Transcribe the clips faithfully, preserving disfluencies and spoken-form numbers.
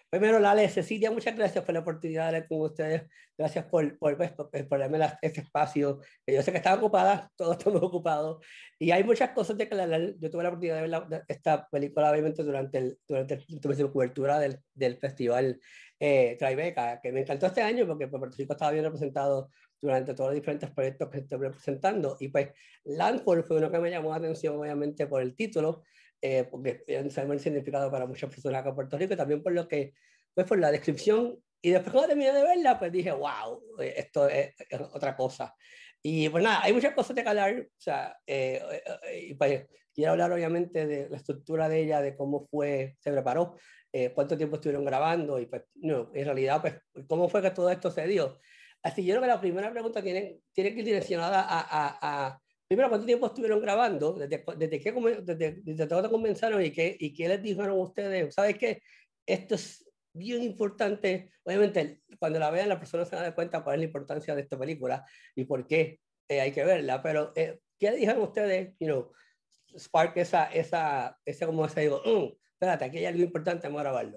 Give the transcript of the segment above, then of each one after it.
Primero, Lale, Cecilia, muchas gracias por la oportunidad de hablar con ustedes. Gracias por, por, pues, por, por darme la- este espacio. Yo sé que están ocupadas, todos estamos ocupados. Y hay muchas cosas de que hablar. Yo tuve la oportunidad de ver la- de esta película, obviamente, durante, el, durante el, durante la cobertura del, del festival eh, Tribeca, que me encantó este año porque pues, Puerto Rico estaba bien representado durante todos los diferentes proyectos que estoy representando. Y pues, Landfall fue uno que me llamó la atención, obviamente, por el título eh, porque sabemos el significado para muchas personas acá en Puerto Rico y también por lo que, pues por la descripción. Y después cuando terminé de verla, pues dije, wow, esto es, es otra cosa. Y pues nada, hay muchas cosas de hablar, o sea, eh, eh, y pues quiero hablar obviamente de la estructura de ella, de cómo fue, se preparó, eh, cuánto tiempo estuvieron grabando y pues, no, en realidad, pues, cómo fue que todo esto se dio. Así yo creo que la primera pregunta tiene, tiene que ir direccionada a, a, a primero, ¿cuánto tiempo estuvieron grabando? ¿Desde, desde, qué, desde, desde cuándo comenzaron y qué, y qué les dijeron ustedes? ¿Sabes qué? Esto es bien importante. Obviamente, cuando la vean, las personas se van a dar cuenta cuál es la importancia de esta película y por qué eh, hay que verla. Pero, eh, ¿qué le dijeron ustedes? You know, Spark, esa, esa, esa como se digo, mm, espérate, aquí hay algo importante, vamos a grabarlo.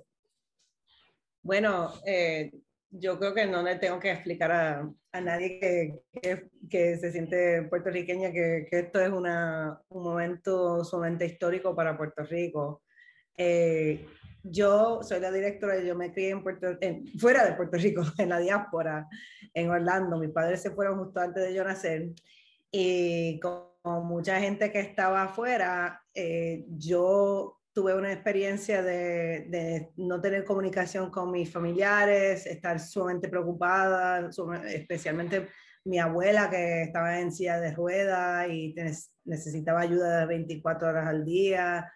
Bueno, eh, yo creo que no le tengo que explicar a, a nadie que, que, que, se siente puertorriqueña que, que esto es una, un momento sumamente histórico para Puerto Rico. Eh, yo soy la directora, yo me crié en Puerto, en, fuera de Puerto Rico, en la diáspora, en Orlando. Mis padres se fueron justo antes de yo nacer y con mucha gente que estaba afuera, eh, yo tuve una experiencia de, de, no tener comunicación con mis familiares, estar sumamente preocupada, especialmente mi abuela que estaba en silla de ruedas y necesitaba ayuda de veinticuatro horas al día.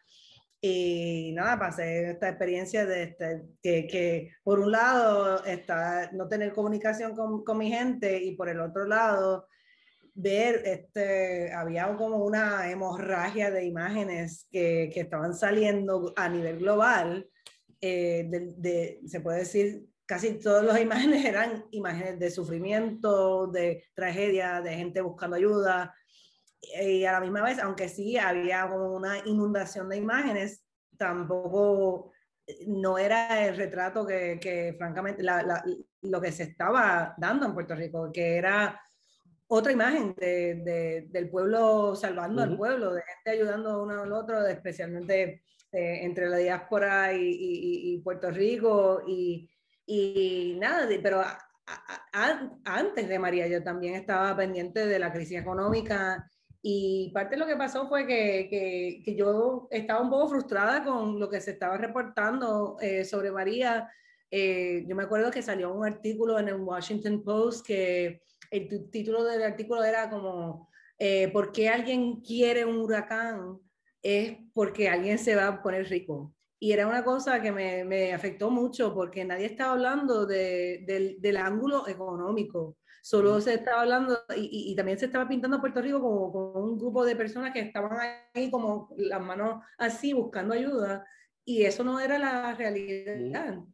Y nada, pasé esta experiencia de este, que, que por un lado está no tener comunicación con, con mi gente y por el otro lado ver, este, había como una hemorragia de imágenes que, que estaban saliendo a nivel global, eh, de, de, se puede decir, casi todas las imágenes eran imágenes de sufrimiento, de tragedia, de gente buscando ayuda, y a la misma vez, aunque sí había como una inundación de imágenes, tampoco no era el retrato que, que francamente, la, la, lo que se estaba dando en Puerto Rico, que era otra imagen de, de, del pueblo salvando uh-huh. al pueblo, de gente ayudando uno al otro, especialmente eh, entre la diáspora y, y, y Puerto Rico. Y, y nada, de, pero a, a, a, antes de María yo también estaba pendiente de la crisis económica y parte de lo que pasó fue que, que, que yo estaba un poco frustrada con lo que se estaba reportando eh, sobre María. Eh, yo me acuerdo que salió un artículo en el Washington Post que el título del artículo era como eh, ¿por qué alguien quiere un huracán? Es porque alguien se va a poner rico. Y era una cosa que me, me afectó mucho porque nadie estaba hablando de, de, del ángulo económico. Solo se estaba hablando, y, y, y también se estaba pintando a Puerto Rico como, como un grupo de personas que estaban ahí como las manos así buscando ayuda. Y eso no era la realidad. Mm.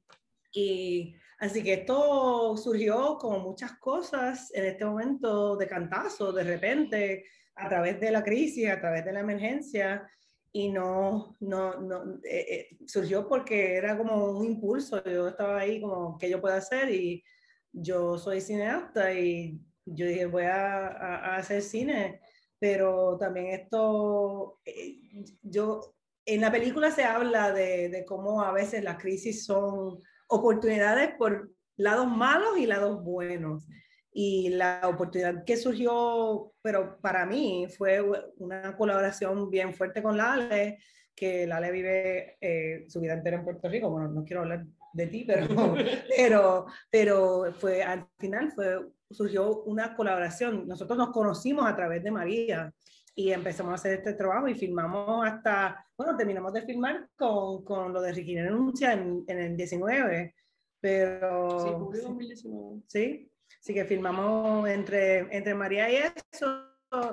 Y así que esto surgió como muchas cosas en este momento de cantazo, de repente, a través de la crisis, a través de la emergencia, y no, no, no eh, eh, surgió porque era como un impulso. Yo estaba ahí como, ¿qué yo puedo hacer? Y yo soy cineasta y yo dije, voy a, a, a hacer cine, pero también esto, eh, yo, en la película se habla de, de cómo a veces las crisis son oportunidades por lados malos y lados buenos. Y la oportunidad que surgió, pero para mí fue una colaboración bien fuerte con Lale, que Lale vive eh, su vida entera en Puerto Rico. Bueno, no quiero hablar de ti, pero, pero, pero fue, al final fue, surgió una colaboración. Nosotros nos conocimos a través de María y empezamos a hacer este trabajo y filmamos hasta, bueno, terminamos de filmar con, con lo de Ricky Renuncia en, en el diecinueve, pero... Sí, julio dos mil diecinueve. Sí, así que filmamos entre, entre María y eso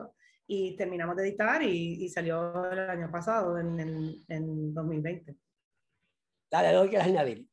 y terminamos de editar y, y salió el año pasado, en, en, en dos mil veinte. Dale, ¿algo que quieras añadir?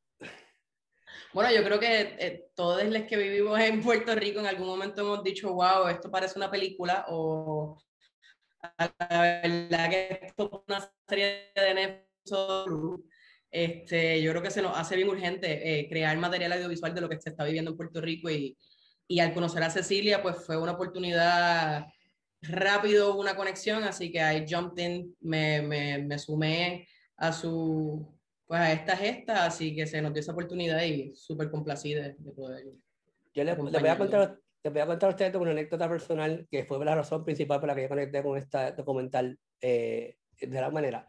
Bueno, yo creo que eh, todos los que vivimos en Puerto Rico en algún momento hemos dicho, wow, esto parece una película, o la verdad que esto es una serie de Netflix. Este, yo creo que se nos hace bien urgente eh, crear material audiovisual de lo que se está viviendo en Puerto Rico y, y al conocer a Cecilia, pues fue una oportunidad, rápido una conexión, así que I jumped in, me, me, me sumé a su, pues a esta gesta, así que se nos dio esa oportunidad y súper complacida de, de poder Yo le, le, voy a contar, le voy a contar a ustedes una anécdota personal que fue la razón principal por la que yo conecté con este documental eh, de la manera.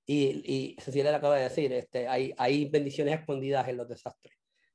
Y, y Cecilia le acaba de decir, este, hay, hay bendiciones escondidas en los desastres.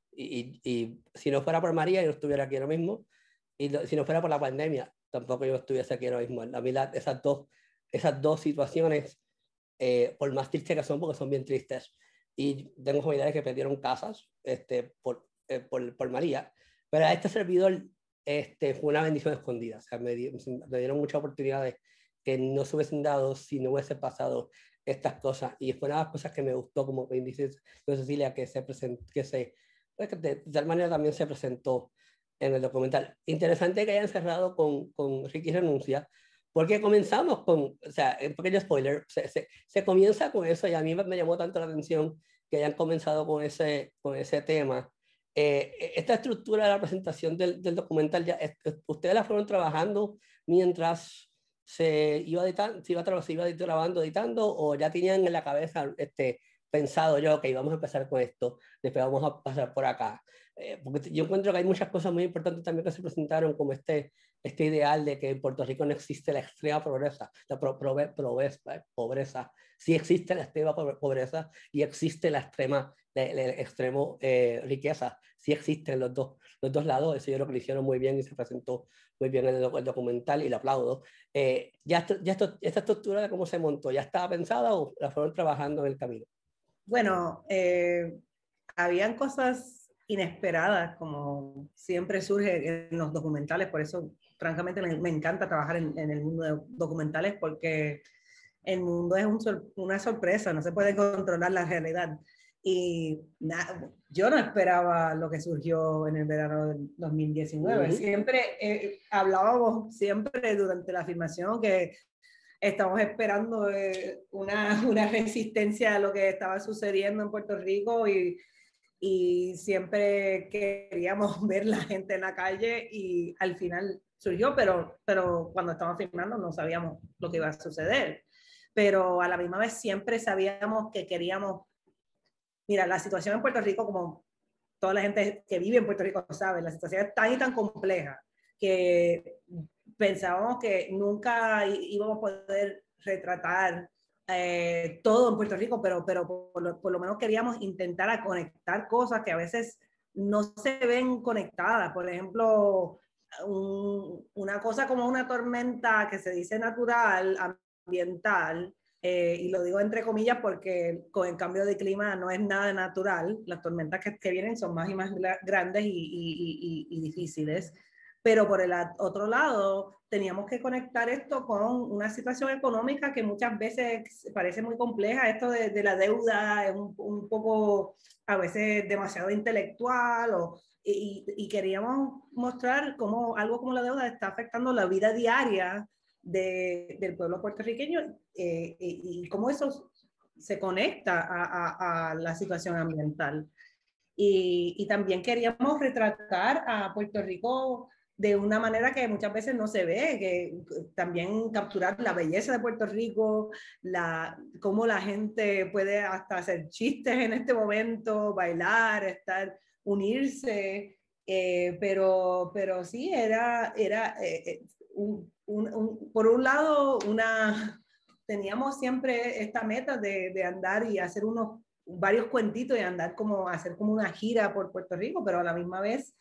Y, y, y si no fuera por María, yo no estuviera aquí ahora mismo. Y lo, si no fuera por la pandemia, tampoco yo estuviese aquí ahora mismo. A mí la, esas, dos, esas dos situaciones, eh, por más tristes que son, porque son bien tristes. Y tengo familiares que perdieron casas este, por, eh, por, por María. Pero a este servidor este, fue una bendición escondida. O sea, me, di, me dieron muchas oportunidades que no se hubiesen dado si no hubiese pasado estas cosas. Y fue una de las cosas que me gustó, como dice Cecilia, que se presentó, que se, pues que de, de tal manera también se presentó en el documental. Interesante que hayan cerrado con, con Ricky Renuncia, porque comenzamos con, o sea, un pequeño spoiler, se, se, se comienza con eso y a mí me llamó tanto la atención que hayan comenzado con ese, con ese tema. Eh, esta estructura de la presentación del, del documental, ya, es, ¿ustedes la fueron trabajando mientras se iba, editando, se iba, se iba grabando, editando, o ya tenían en la cabeza este, pensado yo, ok, vamos a empezar con esto, después vamos a pasar por acá? Eh, porque yo encuentro que hay muchas cosas muy importantes también que se presentaron, como este, este ideal de que en Puerto Rico no existe la extrema pobreza, la pro, pro, pobreza, pobreza, sí existe la extrema pobreza y existe la extrema, el, el extremo eh, riqueza, sí existen los dos, los dos lados. Eso yo creo que lo hicieron muy bien y se presentó muy bien en el, el documental y lo aplaudo. Eh, ya esto, ya esto, esta estructura de cómo se montó, ¿ya estaba pensada o la fueron trabajando en el camino? Bueno, eh, habían cosas inesperadas, como siempre surge en los documentales, por eso francamente me, me encanta trabajar en, en, el mundo de documentales, porque el mundo es un, una sorpresa, no se puede controlar la realidad. Y na, yo no esperaba lo que surgió en el verano del dos mil diecinueve. Uh-huh. Siempre eh, hablábamos, siempre durante la filmación, que estamos esperando eh, una, una resistencia a lo que estaba sucediendo en Puerto Rico y, y siempre queríamos ver la gente en la calle y al final surgió, pero, pero cuando estábamos filmando no sabíamos lo que iba a suceder. Pero a la misma vez siempre sabíamos que queríamos, mira, la situación en Puerto Rico, como toda la gente que vive en Puerto Rico sabe, la situación es tan y tan compleja que pensábamos que nunca íbamos a poder retratar eh, todo en Puerto Rico, pero, pero por, lo, por lo menos queríamos intentar a conectar cosas que a veces no se ven conectadas. Por ejemplo, un, una cosa como una tormenta que se dice natural, ambiental, eh, y lo digo entre comillas porque con el cambio de clima no es nada natural. Las tormentas que, que vienen son más y más grandes y, y, y, y difíciles. Pero por el otro lado, teníamos que conectar esto con una situación económica que muchas veces parece muy compleja. Esto de, de la deuda es un, un poco, a veces, demasiado intelectual. O, y, y queríamos mostrar cómo algo como la deuda está afectando la vida diaria de, del pueblo puertorriqueño eh, y, y cómo eso se conecta a, a, a la situación ambiental. Y, y también queríamos retratar a Puerto Rico de una manera que muchas veces no se ve, que también capturar la belleza de Puerto Rico, la, cómo la gente puede hasta hacer chistes en este momento, bailar, estar, unirse, eh, pero, pero sí, era, era eh, un, un, un, por un lado, una, teníamos siempre esta meta de, de andar y hacer unos varios cuentitos y andar como, hacer como una gira por Puerto Rico, pero a la misma vez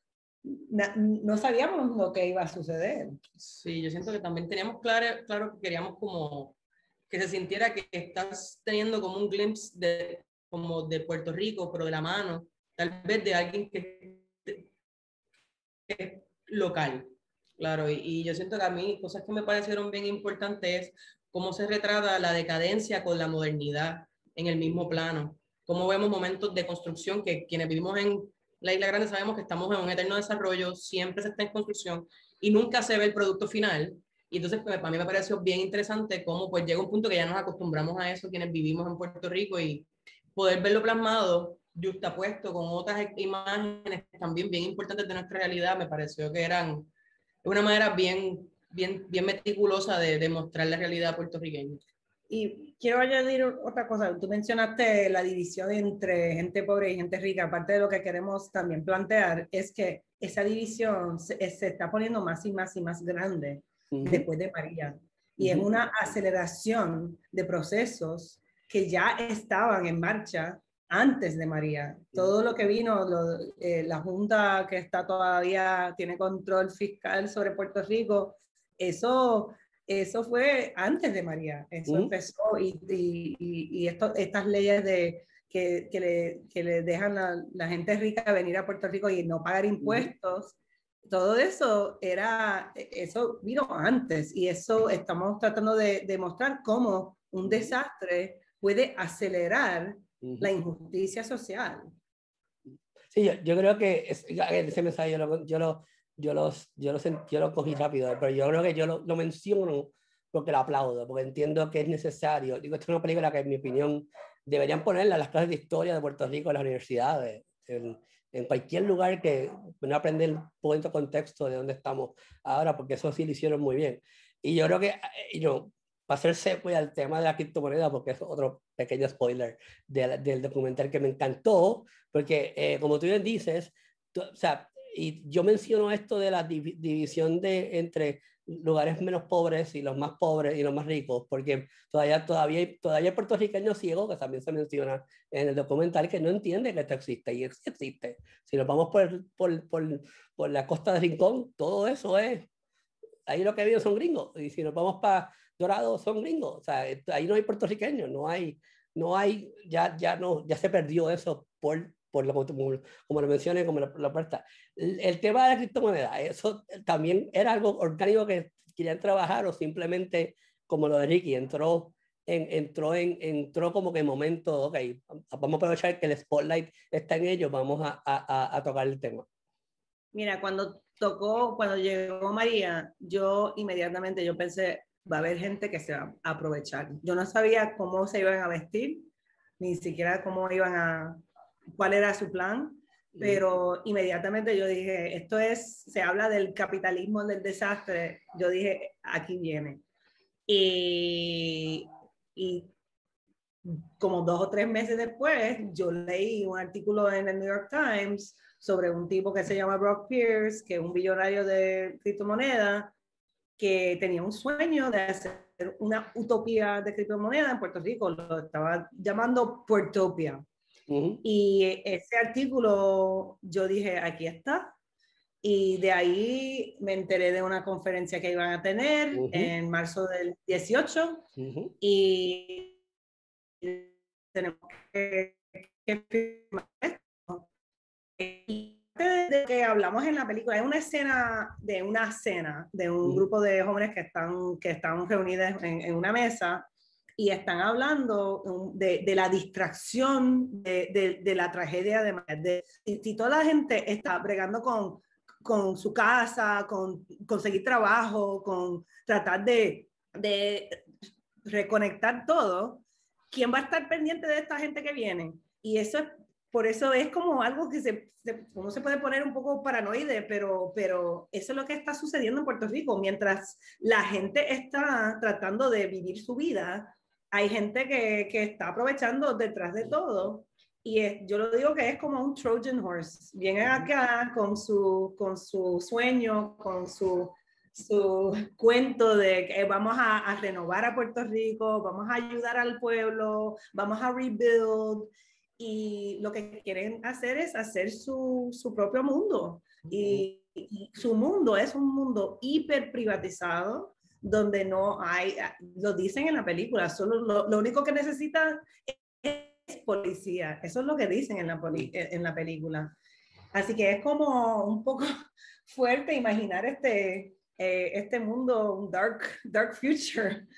no sabíamos lo que iba a suceder. Sí, yo siento que también teníamos claro, claro que queríamos como que se sintiera que estás teniendo como un glimpse de, como de Puerto Rico, pero de la mano, tal vez de alguien que, que es local. Claro, y, y yo siento que a mí cosas que me parecieron bien importantes es cómo se retrata la decadencia con la modernidad en el mismo plano. Cómo vemos momentos de construcción que quienes vivimos en la Isla Grande sabemos que estamos en un eterno desarrollo, siempre se está en construcción y nunca se ve el producto final. Y entonces pues, para mí me pareció bien interesante cómo pues llega un punto que ya nos acostumbramos a eso quienes vivimos en Puerto Rico y, poder verlo plasmado, justapuesto con otras imágenes también bien importantes de nuestra realidad, me pareció que eran de una manera bien, bien, bien meticulosa de, de mostrar la realidad puertorriqueña. Y quiero añadir otra cosa. Tú mencionaste la división entre gente pobre y gente rica. Aparte de lo que queremos también plantear es que esa división se, se está poniendo más y más y más grande uh-huh. después de María. Y uh-huh. es una aceleración de procesos que ya estaban en marcha antes de María. Todo lo que vino, lo, eh, la Junta que está todavía, tiene control fiscal sobre Puerto Rico, eso... Eso fue antes de María, eso ¿Mm? empezó y, y, y esto, estas leyes de, que, que, le, que le dejan a la gente rica venir a Puerto Rico y no pagar impuestos, ¿Mm? todo eso era, eso vino antes y eso estamos tratando de demostrar cómo un desastre puede acelerar ¿Mm? la injusticia social. Sí, yo, yo creo que es, ese mensaje yo lo, yo lo Yo, los, yo, los, yo lo cogí rápido, pero yo creo que yo lo, lo menciono porque lo aplaudo, porque entiendo que es necesario. Digo, esta es una película que, en mi opinión, deberían ponerla en las clases de historia de Puerto Rico, en las universidades, en, en cualquier lugar que no aprender un poquito contexto de dónde estamos ahora, porque eso sí lo hicieron muy bien. Y yo creo que, yo, para hacer secuela al tema de la criptomoneda, porque es otro pequeño spoiler de, del documental que me encantó, porque, eh, como tú bien dices, tú, o sea, y yo menciono esto de la div división de, entre lugares menos pobres y los más pobres y los más ricos, porque todavía, todavía, hay, todavía hay puertorriqueños ciegos, que también se menciona en el documental, que no entienden que esto existe, y existe. Si nos vamos por, por, por, por la costa de Rincón, todo eso es, ahí lo que viven son gringos, y si nos vamos para Dorado, son gringos, o sea, ahí no hay puertorriqueños, no hay, no hay, ya, ya, no, ya se perdió eso por por lo, como, como lo mencioné, como la puerta. El, el tema de la criptomoneda, eso también era algo orgánico que querían trabajar o simplemente, como lo de Ricky, entró, en, entró, en, entró como que en momento, ok, vamos a aprovechar que el spotlight está en ellos, vamos a, a, a tocar el tema. Mira, cuando tocó, cuando llegó María, yo inmediatamente yo pensé, va a haber gente que se va a aprovechar. Yo no sabía cómo se iban a vestir, ni siquiera cómo iban a, cuál era su plan, pero inmediatamente yo dije, esto es, se habla del capitalismo del desastre, yo dije, aquí viene. Y, y como dos o tres meses después, yo leí un artículo en el New York Times sobre un tipo que se llama Brock Pierce, que es un billonario de criptomonedas, que tenía un sueño de hacer una utopía de criptomonedas en Puerto Rico, lo estaba llamando Puertopia. Uh-huh. Y ese artículo yo dije, aquí está. Y de ahí me enteré de una conferencia que iban a tener uh-huh. en marzo del dieciocho. Uh-huh. Y tenemos que, que firmar esto. Y de que hablamos en la película, es una escena de una cena de un uh-huh. grupo de jóvenes que están, que están reunidos en, en una mesa y están hablando de, de la distracción de, de, de la tragedia de María. De, si toda la gente está bregando con, con su casa, con conseguir trabajo, con tratar de, de reconectar todo, ¿quién va a estar pendiente de esta gente que viene? Y eso es, por eso es como algo que se, se, uno se puede poner un poco paranoide, pero, pero eso es lo que está sucediendo en Puerto Rico. Mientras la gente está tratando de vivir su vida, hay gente que, que está aprovechando detrás de todo. Y es, yo lo digo que es como un Trojan Horse. Vienen acá con su, con su sueño, con su, su cuento de que vamos a, a renovar a Puerto Rico, vamos a ayudar al pueblo, vamos a rebuild. Y lo que quieren hacer es hacer su, su propio mundo. Y, y su mundo es un mundo hiper privatizado, donde no hay, lo dicen en la película, solo lo, lo único que necesitan es policía. Eso es lo que dicen en la, poli, en la película. Así que es como un poco fuerte imaginar este, eh, este mundo, un dark, dark future.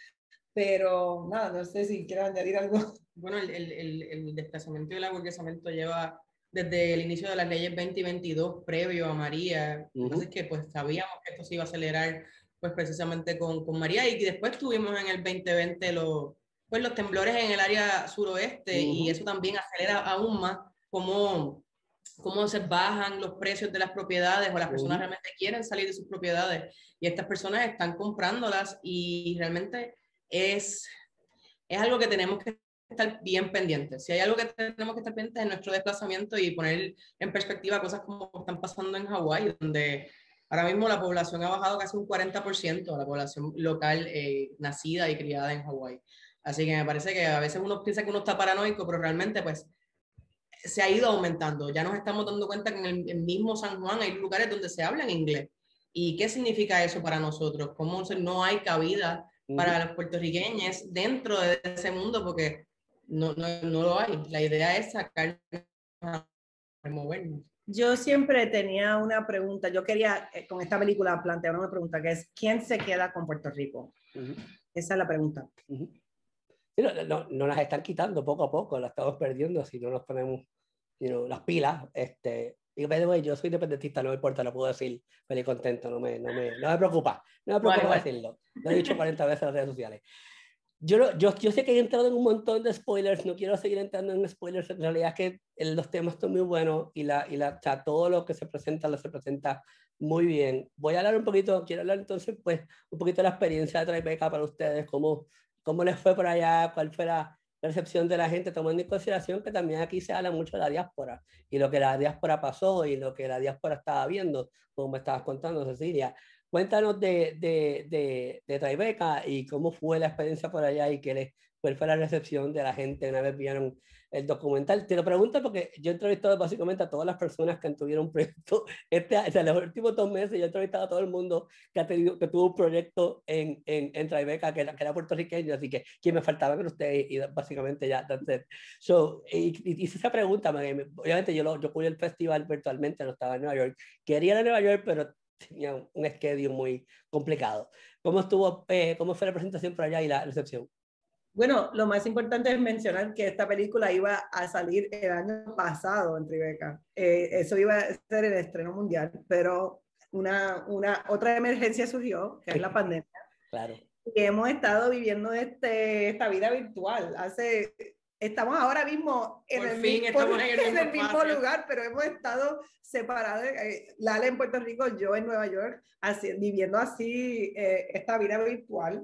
Pero nada, no sé si quiero añadir algo. Bueno, el, el, el desplazamiento y el aburguesamiento lleva desde el inicio de las leyes veinte y veintidós, previo a María. Uh-huh. Así que pues sabíamos que esto se iba a acelerar pues precisamente con, con María, y después tuvimos en el veinte veinte los, pues, los temblores en el área suroeste, uh-huh. y eso también acelera aún más cómo, cómo se bajan los precios de las propiedades, o las personas uh-huh. realmente quieren salir de sus propiedades, y estas personas están comprándolas, y realmente es, es algo que tenemos que estar bien pendientes. Si hay algo que tenemos que estar pendientes es nuestro desplazamiento y poner en perspectiva cosas como están pasando en Hawái, donde ahora mismo la población ha bajado casi un cuarenta por ciento, la población local eh, nacida y criada en Hawái. Así que me parece que a veces uno piensa que uno está paranoico, pero realmente pues se ha ido aumentando. Ya nos estamos dando cuenta que en el, el mismo San Juan hay lugares donde se habla en inglés. ¿Y qué significa eso para nosotros? ¿Cómo no hay cabida para los puertorriqueños dentro de ese mundo? Porque no, no, no lo hay. La idea es sacar, removernos. Yo siempre tenía una pregunta. Yo quería, eh, con esta película, plantear una pregunta que es, ¿quién se queda con Puerto Rico? Uh-huh. Esa es la pregunta. Uh-huh. No, no, no las están quitando poco a poco, las estamos perdiendo si no nos ponemos you know, las pilas. Este, y by the way, yo soy independentista, no me importa, lo puedo decir feliz contento, no me, no me, no me preocupa, no me preocupa bueno, decirlo. Lo he dicho cuarenta veces en las redes sociales. Yo, yo, yo sé que he entrado en un montón de spoilers, no quiero seguir entrando en spoilers, en realidad es que el, los temas son muy buenos y, la, y la, o sea, todo lo que se presenta, lo se presenta muy bien. Voy a hablar un poquito, quiero hablar entonces pues un poquito de la experiencia de Tribeca para ustedes, cómo, cómo les fue por allá, cuál fue la recepción de la gente, tomando en consideración que también aquí se habla mucho de la diáspora y lo que la diáspora pasó y lo que la diáspora estaba viendo, como me estabas contando, Cecilia. Cuéntanos de, de, de, de Tribeca y cómo fue la experiencia por allá y qué les, cuál fue la recepción de la gente una vez vieron el documental. Te lo pregunto porque yo he entrevistado básicamente a todas las personas que tuvieron un proyecto, este, o sea, los últimos dos meses yo he entrevistado a todo el mundo que, ha tenido, que tuvo un proyecto en, en, en Tribeca, que era, que era puertorriqueño, así que quien me faltaba con ustedes y básicamente ya, that's it. So, y, y hice esa pregunta, me, obviamente yo, lo, yo cubrí el festival virtualmente, no estaba en Nueva York, quería ir a Nueva York, pero tenía un schedule muy complicado. ¿Cómo estuvo, eh, cómo fue la presentación por allá y la recepción? Bueno, lo más importante es mencionar que esta película iba a salir el año pasado en Tribeca. Eh, eso iba a ser el estreno mundial, pero una, una otra emergencia surgió, que es la pandemia. Claro. Y hemos estado viviendo este, esta vida virtual. Hace, estamos ahora mismo en por el, fin, mismo, estamos en el mismo, en el mismo lugar, pero hemos estado separados. Eh, Lala en Puerto Rico, yo en Nueva York, así, viviendo así eh, esta vida virtual.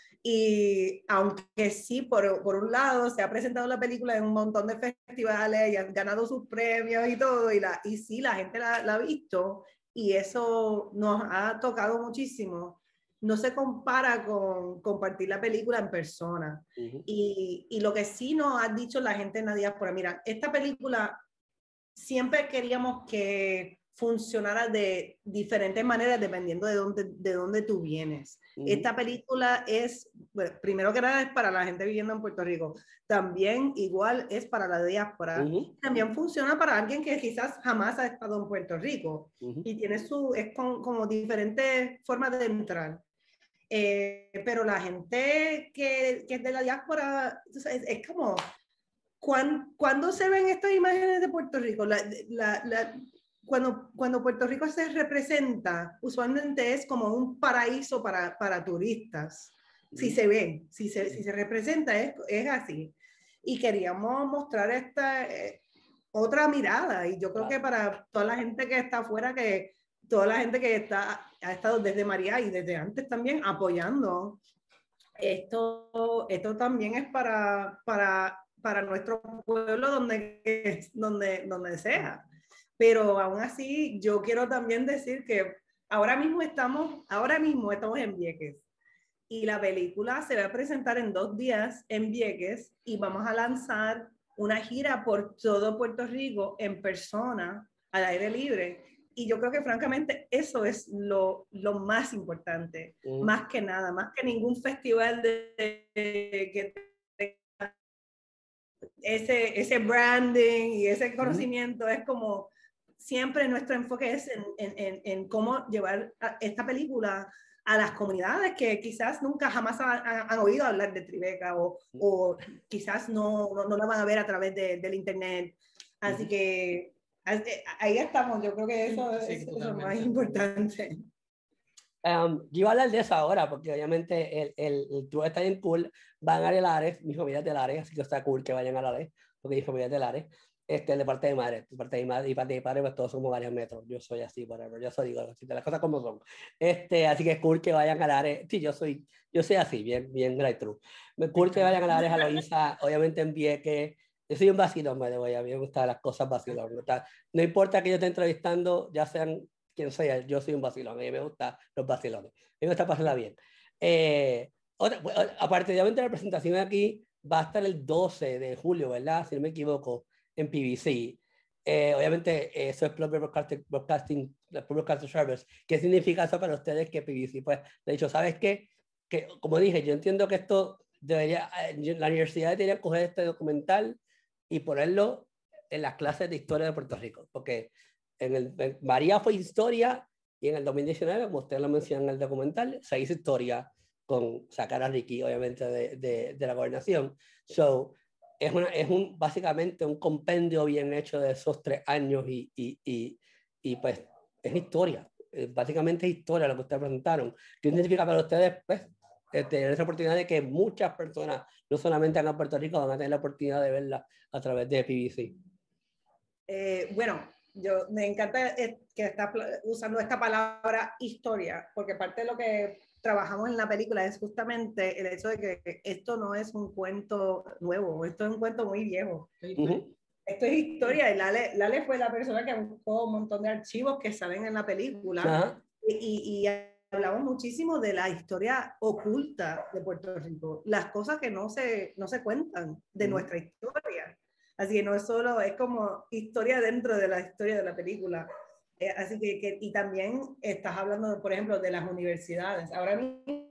Y aunque sí, por, por un lado, se ha presentado la película en un montón de festivales y han ganado sus premios y todo, y, la, y sí, la gente la, la ha visto, y eso nos ha tocado muchísimo. No se compara con compartir la película en persona. Uh-huh. y, y lo que sí nos ha dicho la gente en la diáspora, mira, esta película siempre queríamos que funcionara de diferentes maneras dependiendo de dónde, de dónde tú vienes. Uh-huh. Esta película es, bueno, primero que nada es para la gente viviendo en Puerto Rico, también igual es para la diáspora, uh-huh. También funciona para alguien que quizás jamás ha estado en Puerto Rico, uh-huh. Y tiene su, es con, como diferentes formas de entrar. Eh, pero la gente que, que es de la diáspora, es, es como, ¿cuándo, ¿cuándo se ven estas imágenes de Puerto Rico? La, la, la, Cuando, cuando Puerto Rico se representa, usualmente es como un paraíso para, para turistas. Si se ve, si se, si se representa, es, es así. Y queríamos mostrar esta eh, otra mirada. Y yo creo que para toda la gente que está afuera, que toda la gente que está, ha estado desde María y desde antes también apoyando, esto, esto también es para, para, para nuestro pueblo donde, donde, donde sea. Pero aún así, yo quiero también decir que ahora mismo estamos, ahora mismo estamos en Vieques y la película se va a presentar en dos días en Vieques y vamos a lanzar una gira por todo Puerto Rico en persona, al aire libre. Y yo creo que francamente eso es lo, lo más importante, mm. más que nada, más que ningún festival de, de, que tenga ese, ese branding y ese conocimiento, mm. es como... Siempre nuestro enfoque es en, en, en cómo llevar esta película a las comunidades que quizás nunca jamás han, han oído hablar de Tribeca o, o quizás no, no, no la van a ver a través de, del internet. Así uh-huh. que ahí estamos, yo creo que eso, sí, es, eso es lo más importante. Um, yo iba a hablar de eso ahora, porque obviamente el, el, el tour está bien cool. Van a Lares, mi familia es de Lares, así que está cool que vayan a Lares, porque mi familia es de Lares. Este, de parte de madre, de parte de mi madre y parte de mi padre, pues todos somos varios metros. Yo soy así, whatever. Yo soy, digo, así, de las cosas como son. Este, así que es cool que vayan a Lares. Sí, yo soy, yo soy así, bien, bien right true. Es cool que vayan a Lares, a Loíza, obviamente en Vieques. Yo soy un vacilón, me voy a mí me gustan las cosas vacilón. No, no importa que yo esté entrevistando, ya sean quien sea, yo soy un vacilón. A mí me gustan los vacilones. A mí me gusta pasarla bien. Eh, otra, aparte de la presentación aquí, va a estar el doce de julio, ¿verdad? Si no me equivoco, en P B C. Eh, obviamente, eso es Public Broadcasting, Broadcasting, Broadcasting Service. ¿Qué significa eso para ustedes que P B C? Pues, de hecho, ¿sabes qué? Que, como dije, yo entiendo que esto debería, la universidad debería coger este documental y ponerlo en las clases de historia de Puerto Rico, porque en el, en María fue historia y en el dos mil diecinueve, como usted lo menciona en el documental, se hizo historia con sacar a Ricky, obviamente, de, de, de la gobernación. So, es, una, es un, básicamente un compendio bien hecho de esos tres años y, y, y, y pues es historia. Básicamente es historia lo que ustedes presentaron. ¿Qué significa para ustedes pues, tener esa oportunidad de que muchas personas, no solamente acá en Puerto Rico, van a tener la oportunidad de verla a través de P B C? Eh, bueno, yo me encanta que estás usando esta palabra historia, porque parte de lo que trabajamos en la película es justamente el hecho de que esto no es un cuento nuevo, esto es un cuento muy viejo. Uh-huh. Esto es historia, y Lale, Lale fue la persona que buscó un montón de archivos que salen en la película, uh-huh. y, y, y hablamos muchísimo de la historia oculta de Puerto Rico, las cosas que no se, no se cuentan de uh-huh. nuestra historia. Así que no es solo, es como historia dentro de la historia de la película. Eh, así que, que, y también estás hablando, por ejemplo, de las universidades. Ahora mismo,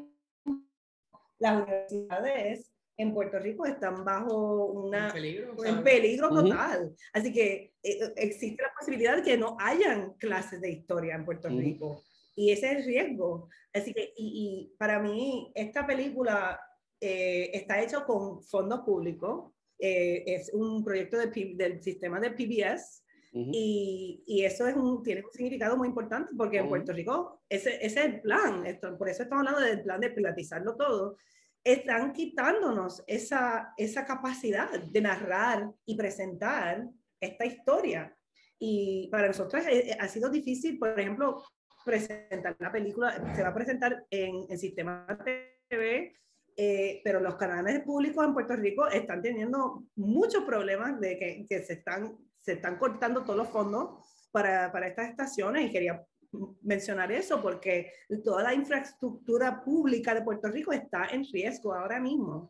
las universidades en Puerto Rico están bajo una, un peligro, un peligro total. Uh-huh. Así que eh, existe la posibilidad de que no hayan clases de historia en Puerto uh-huh. Rico. Y ese es el riesgo. Así que, y, y para mí, esta película eh, está hecha con fondos públicos. Eh, es un proyecto de, del sistema de P B S, uh-huh. y, y eso es un, tiene un significado muy importante porque uh-huh. en Puerto Rico ese, ese es el plan, esto, por eso estamos hablando del plan de privatizarlo todo. Están quitándonos esa, esa capacidad de narrar y presentar esta historia, y para nosotros ha sido difícil, por ejemplo, presentar la película. Se va a presentar en el sistema T V, Eh, pero los canales públicos en Puerto Rico están teniendo muchos problemas de que, que se, están, se están cortando todos los fondos para, para estas estaciones, y quería mencionar eso porque toda la infraestructura pública de Puerto Rico está en riesgo ahora mismo.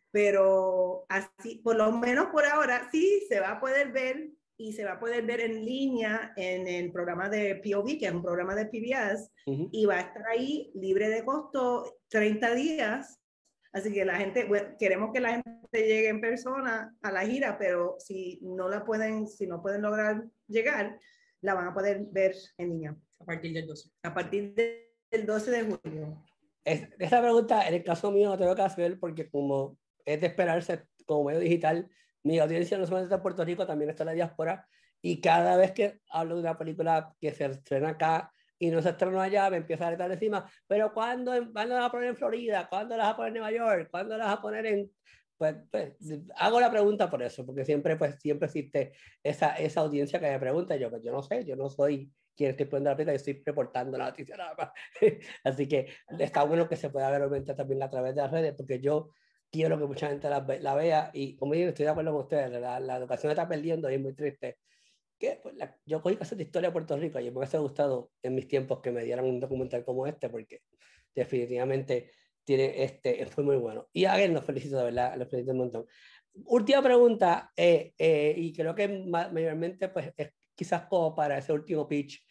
Pero así, por lo menos por ahora, sí se va a poder ver, y se va a poder ver en línea en el programa de P O V, que es un programa de P B S, uh-huh. y va a estar ahí libre de costo treinta días. Así que la gente, bueno, queremos que la gente llegue en persona a la gira, pero si no la pueden, si no pueden lograr llegar, la van a poder ver en línea. A partir del doce. A partir de, del doce de julio. Es, esta pregunta, en el caso mío, no tengo que hacer porque como es de esperarse como medio digital, mi audiencia no solamente está en Puerto Rico, también está en la diáspora, y cada vez que hablo de una película que se estrena acá y no se estrenó allá, me empieza a gritar encima, pero ¿cuándo, ¿cuándo la vas a poner en Florida? ¿Cuándo la vas a poner en Nueva York? ¿Cuándo la vas a poner en...? Pues, pues hago la pregunta por eso, porque siempre, pues, siempre existe esa, esa audiencia que me pregunta, y yo, pues yo no sé, yo no soy quien estoy poniendo la película, yo estoy reportando la noticia nada más. Así que está bueno que se pueda ver obviamente también a través de las redes, porque yo quiero que mucha gente la, la vea, y como digo, estoy de acuerdo con ustedes, la, la educación está perdiendo y es muy triste. Que, pues, la, yo cogí clases de historia de Puerto Rico y me hubiese gustado en mis tiempos que me dieran un documental como este, porque definitivamente tiene, este, fue muy bueno. Y a él nos felicito, de verdad, los felicito un montón. Última pregunta, eh, eh, y creo que mayormente pues, es quizás como para ese último pitch,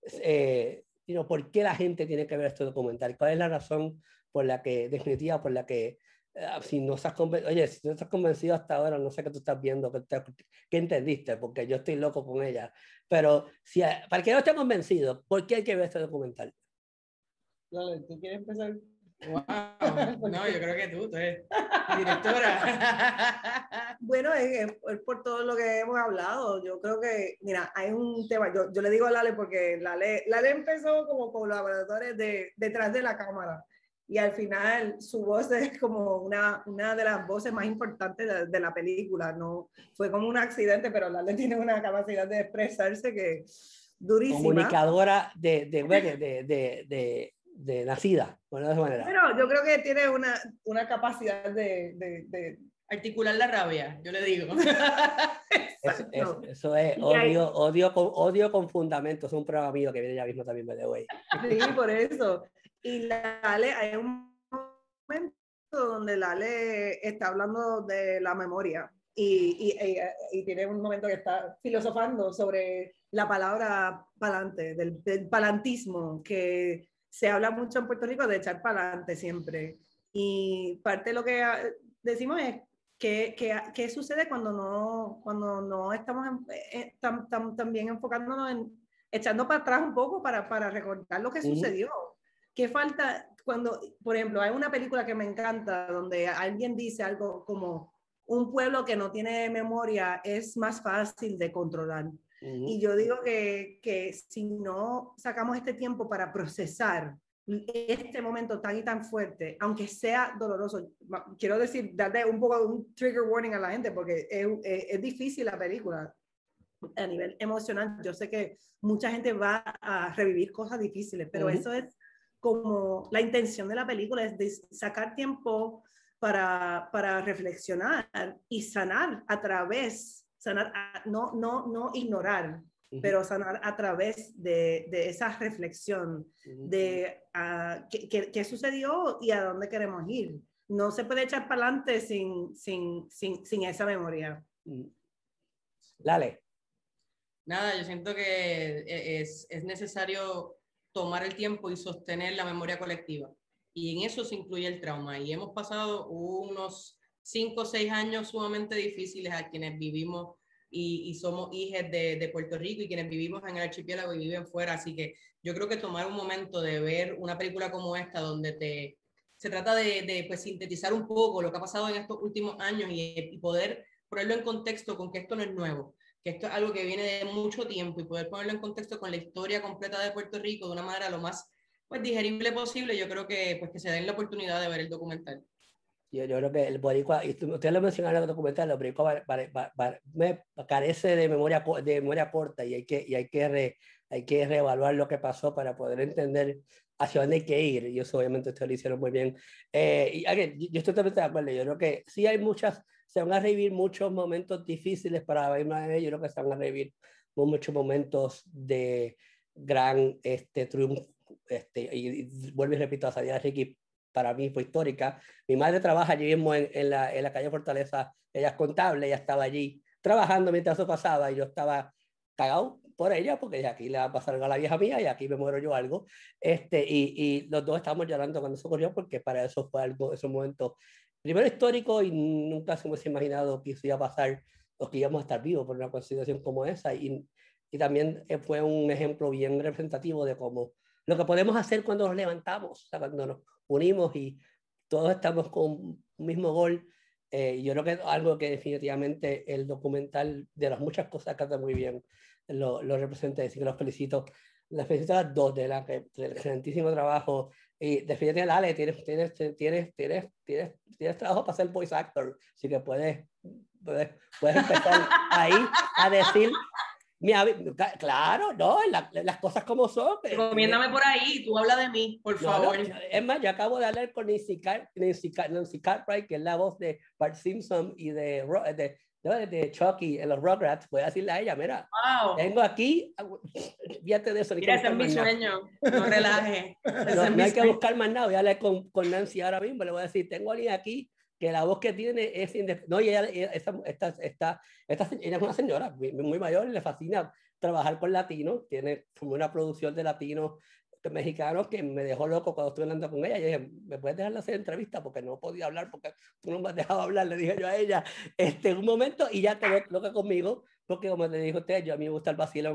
eh, you know, ¿por qué la gente tiene que ver este documental? ¿Cuál es la razón por la que, definitiva, por la que Uh, si no estás convencido, oye, si no estás convencido hasta ahora, no sé qué tú estás viendo, qué, te, qué entendiste, porque yo estoy loco con ella. Pero si, para que no esté convencido, ¿por qué hay que ver este documental? Dale, ¿tú quieres empezar? Wow. No, yo creo que tú, tú eres directora. Bueno, es, es por todo lo que hemos hablado. Yo creo que, mira, hay un tema, yo, yo le digo a Lale porque Lale, Lale empezó como colaboradores de, detrás de la cámara y al final su voz es como una, una de las voces más importantes de, de la película. No, fue como un accidente, pero Lale tiene una capacidad de expresarse que durísima. Comunicadora de, de, de, de, de, de, de nacida, bueno, de esa manera. Bueno, yo creo que tiene una, una capacidad de, de, de articular la rabia, yo le digo. Eso, eso, eso es odio, odio, con, odio con fundamentos. Es un programa mío que viene ya mismo también, by the way. Sí, por eso. Y Lale, hay un momento donde Lale está hablando de la memoria y, y, y tiene un momento que está filosofando sobre la palabra palante, del, del palantismo, que se habla mucho en Puerto Rico de echar palante siempre. Y parte de lo que decimos es ¿Qué, qué, ¿Qué sucede cuando no, cuando no estamos en, tan, tan, tan bien enfocándonos en echando para atrás un poco para, para recordar lo que uh-huh. sucedió? ¿Qué falta cuando, por ejemplo, hay una película que me encanta donde alguien dice algo como un pueblo que no tiene memoria es más fácil de controlar? Uh-huh. Y yo digo que, que si no sacamos este tiempo para procesar este momento tan y tan fuerte, aunque sea doloroso, quiero decir, darle un poco de un trigger warning a la gente porque es, es, es difícil la película a nivel emocional. Yo sé que mucha gente va a revivir cosas difíciles, pero uh-huh. eso es como la intención de la película, es de sacar tiempo para, para reflexionar y sanar a través, sanar, a, no, no, no ignorar, pero sanar a través de, de esa reflexión de uh, qué, qué, qué sucedió y a dónde queremos ir. No se puede echar para adelante sin, sin, sin, sin esa memoria. Dale. Nada, yo siento que es, es necesario tomar el tiempo y sostener la memoria colectiva. Y en eso se incluye el trauma. Y hemos pasado unos cinco o seis años sumamente difíciles a quienes vivimos Y, y somos hijos de, de Puerto Rico y quienes vivimos en el archipiélago y viven fuera, así que yo creo que tomar un momento de ver una película como esta donde te, se trata de, de pues, sintetizar un poco lo que ha pasado en estos últimos años y, y poder ponerlo en contexto con que esto no es nuevo, que esto es algo que viene de mucho tiempo y poder ponerlo en contexto con la historia completa de Puerto Rico de una manera lo más pues, digerible posible, yo creo que, pues, que se den la oportunidad de ver el documental. Yo, yo creo que el boricua, y ustedes lo mencionaron en el documental, el boricua me carece de memoria, de memoria corta y hay que, y hay que, re, hay que reevaluar lo que pasó para poder entender hacia dónde hay que ir. Y eso obviamente ustedes lo hicieron muy bien. Eh, y again, yo estoy totalmente de acuerdo. Yo creo que sí hay muchas, se van a revivir muchos momentos difíciles para la misma vez. Yo creo que se van a revivir muchos momentos de gran este, triunfo. Este, y, y vuelvo y repito, a Sadiana Ricky para mí fue histórica. Mi madre trabaja allí mismo en, en, la, en la calle Fortaleza, ella es contable, ella estaba allí trabajando mientras eso pasaba y yo estaba cagado por ella porque aquí le va a pasar algo a la vieja mía y aquí me muero yo algo. Este, y, y los dos estábamos llorando cuando eso ocurrió porque para eso fue algo, ese momento primero histórico y nunca se hubiese imaginado que eso iba a pasar o que íbamos a estar vivos por una situación como esa. Y, y también fue un ejemplo bien representativo de cómo lo que podemos hacer cuando nos levantamos, o sea, cuando nos unimos y todos estamos con un mismo gol. Eh, yo creo que es algo que definitivamente el documental, de las muchas cosas que hace muy bien, lo, lo representa. Así que los felicito. Les felicito a las dos de la, del excelentísimo trabajo. Y definitivamente, Ale, tienes, tienes, tienes, tienes, tienes, tienes trabajo para ser voice actor. Así que puedes, puedes, puedes empezar ahí a decir. Mira, claro, no, la, las cosas como son. Recomiéndame por ahí, tú habla de mí, por no, favor. No, es más, yo acabo de hablar con Nancy, Car Nancy, Car Nancy Cartwright, que es la voz de Bart Simpson y de, de, de, de Chucky en los Rugrats. Voy a decirle a ella, mira, wow. Tengo aquí, fíjate de eso. Mira, ese es mi sueño, no relaje. No, no hay que buscar más nada, voy a hablar con, con Nancy ahora mismo, le voy a decir, tengo a alguien aquí que la voz que tiene es no, y ella, esta, esta, esta, esta, ella es una señora muy, muy mayor, le fascina trabajar con latinos, tiene como una producción de latinos mexicanos que me dejó loco cuando estuve hablando con ella. Yo dije, ¿me puedes dejar hacer entrevista? Porque no podía hablar, porque tú no me has dejado hablar, le dije yo a ella, este, un momento, y ya quedó loca conmigo, porque como le dije a usted, yo a mí me gusta el vacilón,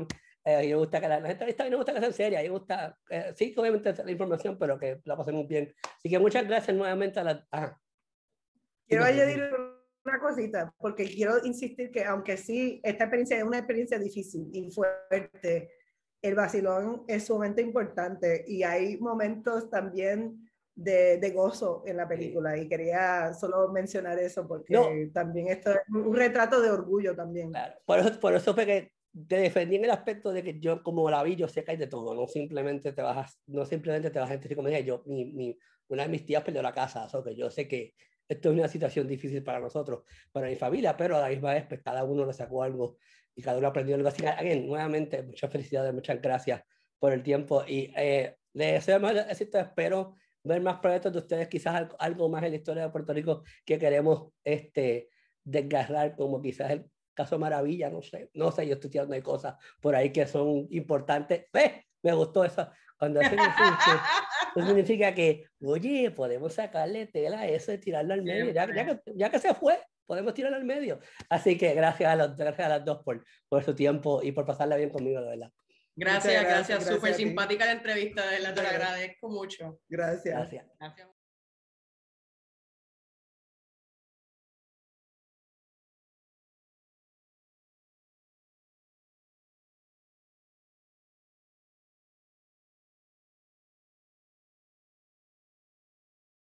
Eh, a mí me gusta que la, las entrevistas, a mí me gusta que sean serias, a mí me gusta, eh, sí, que obviamente la información, pero que la pasemos bien. Así que muchas gracias nuevamente a la... Ajá. Quiero añadir una cosita, porque quiero insistir que aunque sí, esta experiencia es una experiencia difícil y fuerte, el vacilón es sumamente importante y hay momentos también de, de gozo en la película, sí. Y quería solo mencionar eso porque no. También esto es un retrato de orgullo también. Claro. Por eso, por eso fue que te defendí en el aspecto de que yo como la vi, yo sé que hay de todo, no simplemente te vas a, no simplemente te vas a sentir como dije, yo, mi, mi, una de mis tías perdió la casa, o sea, que yo sé que esto es una situación difícil para nosotros, para mi familia, pero a la misma vez pues, cada uno le sacó algo y cada uno aprendió algo así. Again, nuevamente, muchas felicidades, muchas gracias por el tiempo y eh, les deseo más éxito, espero ver más proyectos de ustedes, quizás algo, algo más en la historia de Puerto Rico que queremos este, desgarrar, como quizás el caso Maravilla, no sé, no sé, yo estoy tirando de cosas por ahí que son importantes. ¡Eh! Me gustó eso. Cuando hacen eso, eso significa que, oye, podemos sacarle tela a eso y tirarlo al medio. Ya, ya, que, ya que se fue, podemos tirarlo al medio. Así que gracias a, los, gracias a las dos por, por su tiempo y por pasarla bien conmigo, de verdad. Gracias, gracias. Súper simpática la entrevista, de verdad, te lo agradezco mucho. Gracias. Gracias. Gracias.